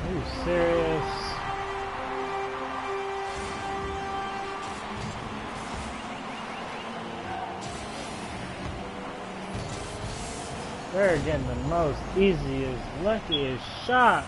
Are you serious? They're getting the most easiest, luckiest shots.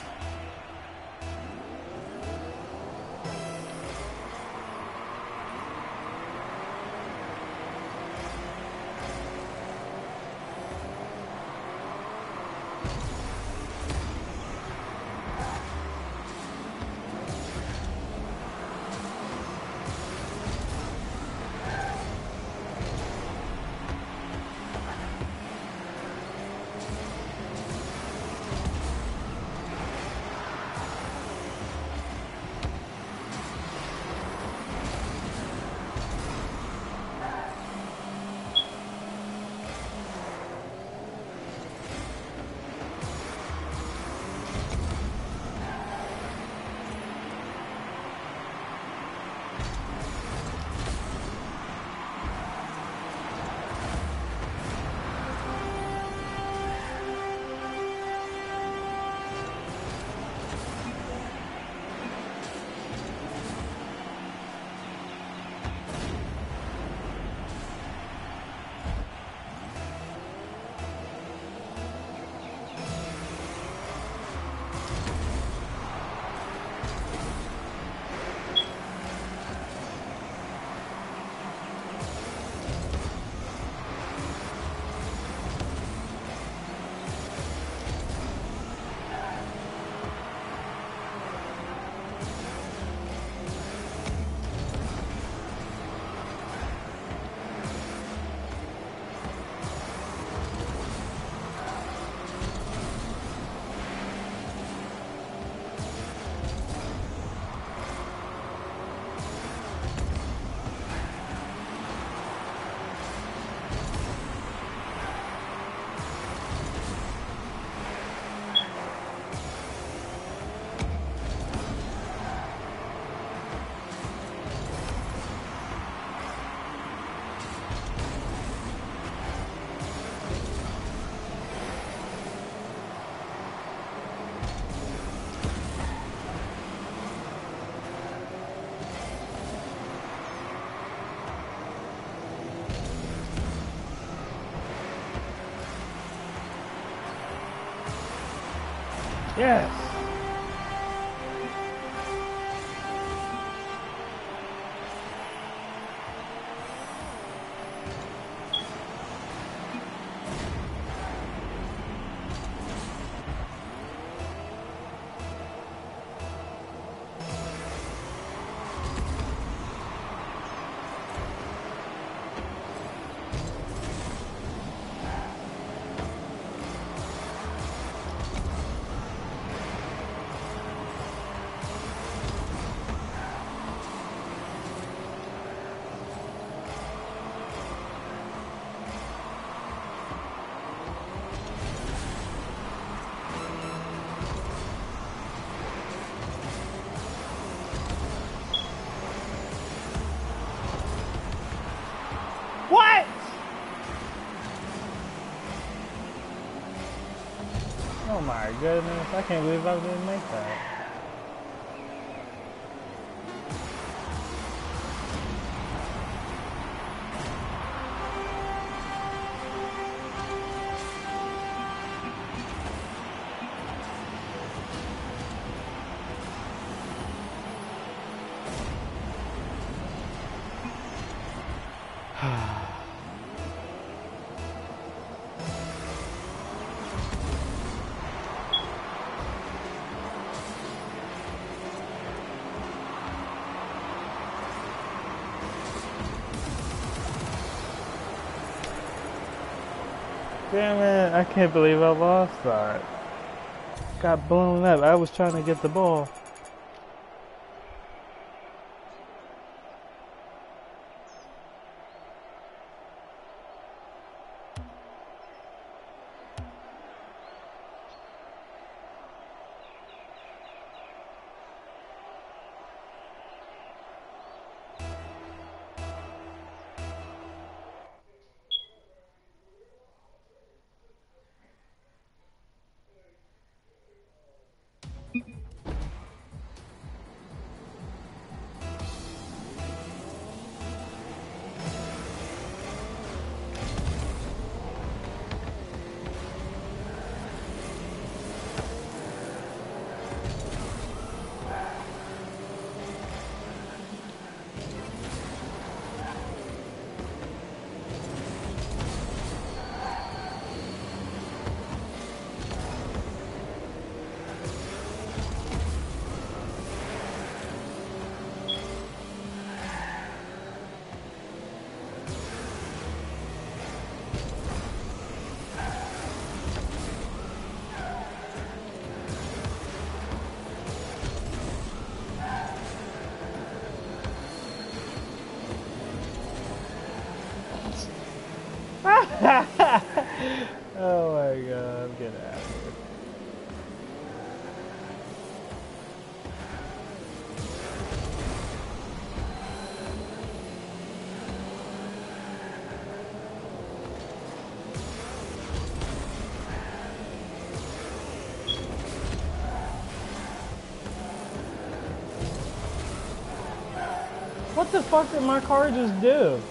Yes! What? Oh my goodness, I can't believe I didn't make that. Damn it, I can't believe I lost that. Got blown up. I was trying to get the ball. get out of here. What the fuck did my car just do?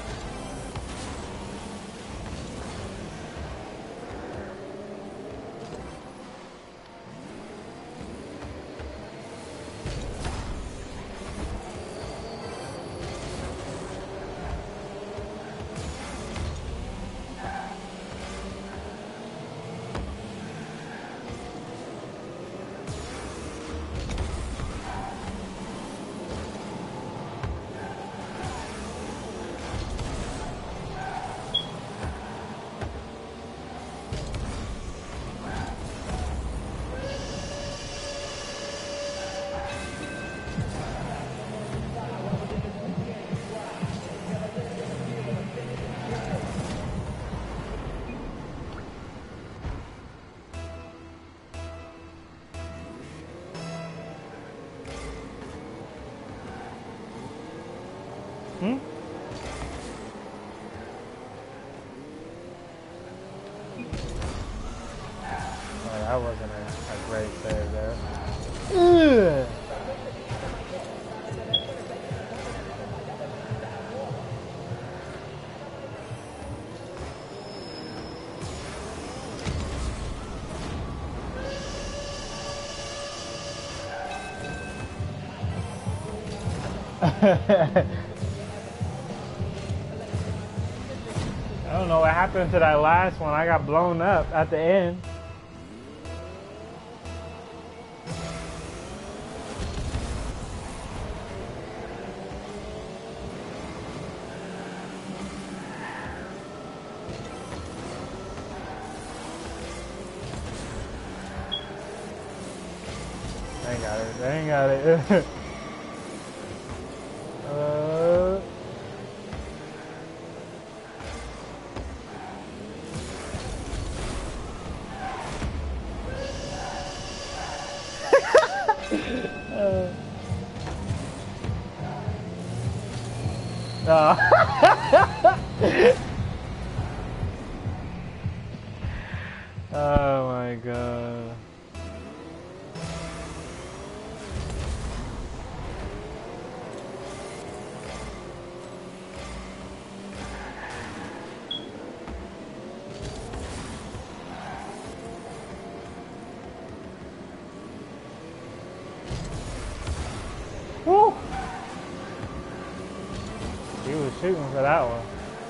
Hmm? Oh, that wasn't a great save there. Ugh. I don't know what happened to that last one. I got blown up at the end. They ain't got it. They ain't got it. Oh my god. Woo! He was shooting for that one.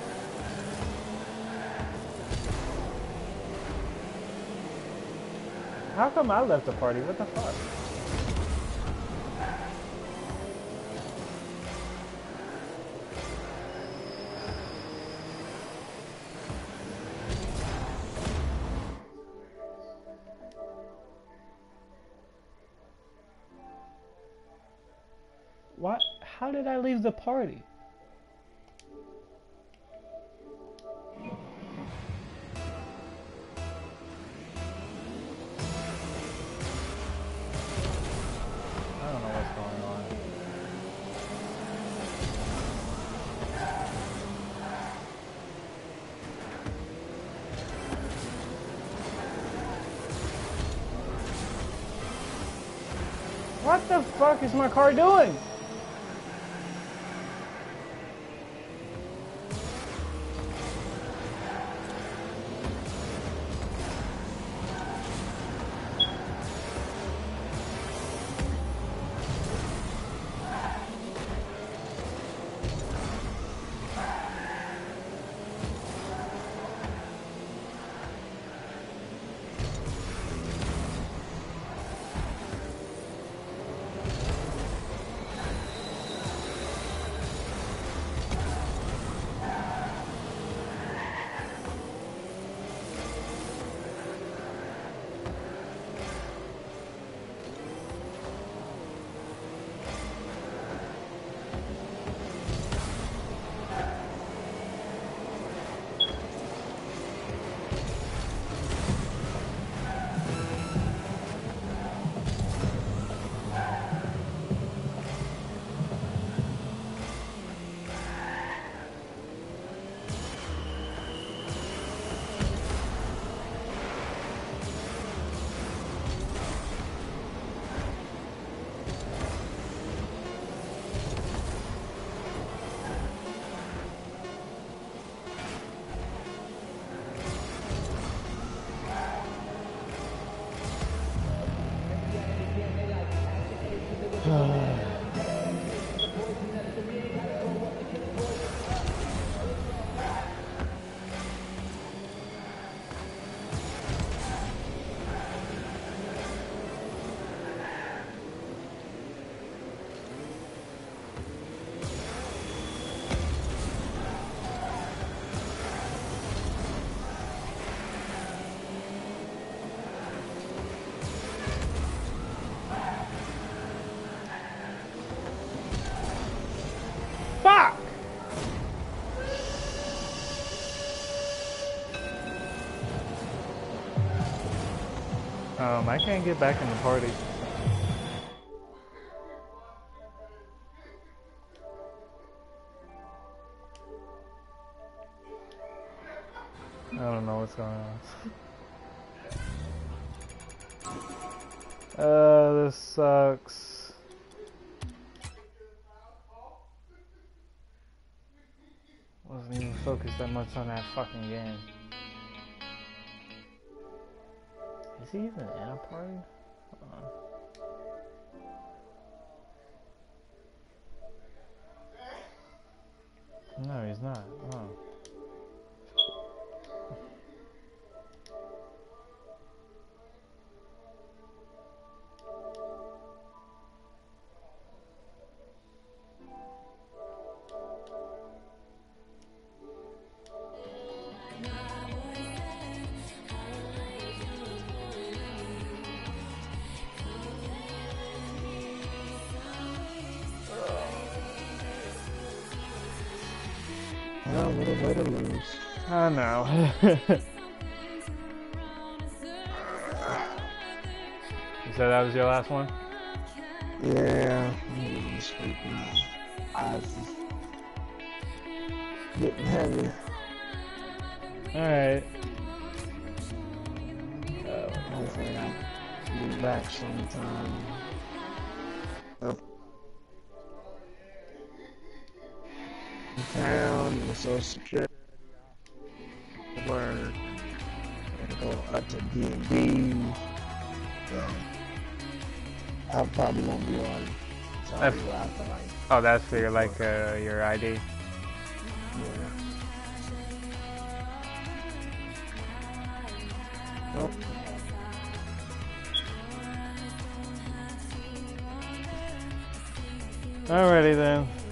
How come I left the party? What the fuck? What? How did I leave the party? I don't know what's going on. What the fuck is my car doing? Fuck! I can't get back in the party. I don't know what's going on. This sucks. Wasn't even focused that much on that fucking game. Is he even in a party? No, he's not. Oh. Oh, what a way to lose. I know. You said that was your last one? Yeah, I'm sleeping. Eyes is getting heavy. Alright. Hopefully I'll be back sometime. Up in town, the Social Security, work, and go up to D&D. So I probably won't be on. So I'll be after like. Oh, that's for your, like, your ID? Yeah. Nope. Alrighty then.